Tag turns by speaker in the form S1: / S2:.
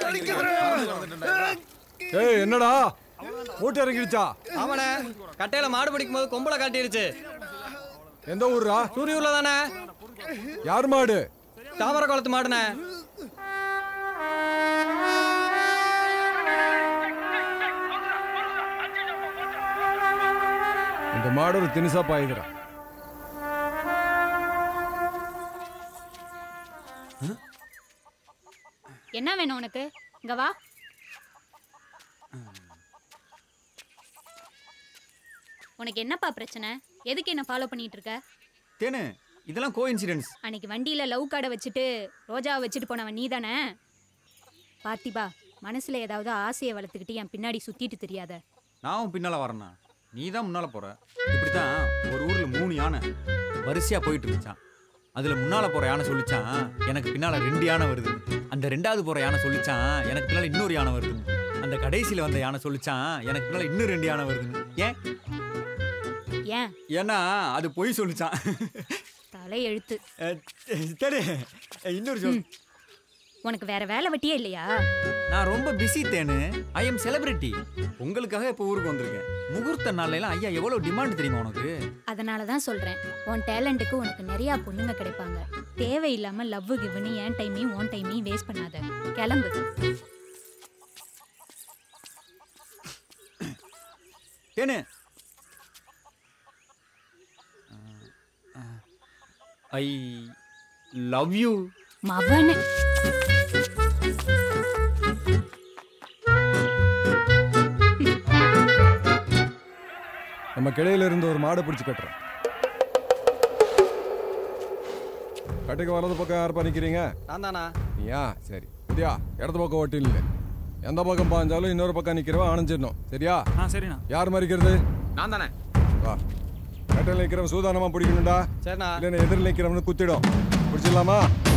S1: ஏய் என்னடா மூட்டை இறங்கிடுச்சா?
S2: ஆமாண்ணே, கட்டையில மாடு பிடிக்கும் போது கொம்பளை காட்டிடுச்சு.
S1: எந்த ஊர்ரா?
S2: சூரியூர்ல தானே.
S1: யார் மாடு?
S2: தாமரை குளத்து மாடுண்ணே.
S1: இந்த மாடு ஒரு தினிசா பாயுதுரா.
S3: என்ன வேணும் உனக்கு? இங்க வா. உனக்கு என்னப்பா பிரச்சனை? எதுக்கு என்ன ஃபாலோ பண்ணிட்டு இருக்க?
S2: தேனு, இதெல்லாம் கோஇன்சிடென்ஸ்.
S3: அன்னைக்கு வண்டியில லவ் கார்டை வச்சுட்டு ரோஜாவை வச்சுட்டு போனவன் நீ தானே? பார்த்திபா, மனசுல ஏதாவது ஆசையை வளர்த்துக்கிட்டு என் பின்னாடி சுத்திட்டு தெரியாத.
S2: நான் பின்னால வரேன்னா நீ தான் முன்னால போற. இப்படித்தான் ஒரு ஊர்ல 3 யானை வரிசையா போயிட்டு இருந்துச்சான். அதுல முன்னால போற யானை சொல்லிச்சான் எனக்கு பின்னால 2 யானை வருது. அந்த 2வது போற யானை சொல்லிச்சான் எனக்கு பின்னால இன்னொரு யானை வருது. அந்த கடைசியில வந்த யானை சொல்லிச்சான் எனக்கு பின்னால இன்னும் 2 யானை வருது. ஏன்? ஏன்னா அது பொய் சொல்லிச்சான்.
S3: தலை எழுத்து.
S2: சரி, இன்னொரு சொல்.
S3: உனக்கு வேற வேலை வெட்டியே இல்லையா?
S2: நான் ரொம்ப பிஸி தேனு. I am celebrity. உங்களுக்காக இப்போ ஊருக்கு வந்திருக்கேன். முகூர்த்த நாள்ல எல்லாம் ஐயா எவ்வளவு டிமாண்ட் தெரியுமா உனக்கு?
S3: அதனால தான் சொல்றேன், உன் டேலண்ட்டுக்கு உனக்கு நிறைய பொண்ணுங்க கிடைப்பாங்க. தேவையில்லாம லவ் கிவ்னு என் டைமையும் உன் டைமையும் வேஸ்ட் பண்ணாத. கிளம்பு.
S2: தேனு, ஐ லவ் யூ.
S3: மவனே,
S1: நம்ம கிளையில இருந்து ஒரு மாடை பிடிச்சு கட்டுறேன். கட்டுக்கு வலது பக்கம் யார் பண்ணிக்கிறீங்க?
S2: நான் தானா?
S1: நீயா? சரி. சரியா? இடது பக்கம் ஓட்டி இல்லை. எந்த பக்கம் பாஞ்சாலும் இன்னொரு பக்கம் நிக்கிறவன் ஆணைஞ்சிடணும். சரியா?
S2: சரிண்ணா.
S1: யார் மறிக்கிறது?
S2: நான் தானே.
S1: வா. கட்டையில் நிற்கிறவன் சூதானமா பிடிக்கணும்டா.
S2: சரிண்ணா.
S1: இல்லைன்னா எதிரில் நிற்கிறவனு குத்திடும். பிடிச்சிடலாமா?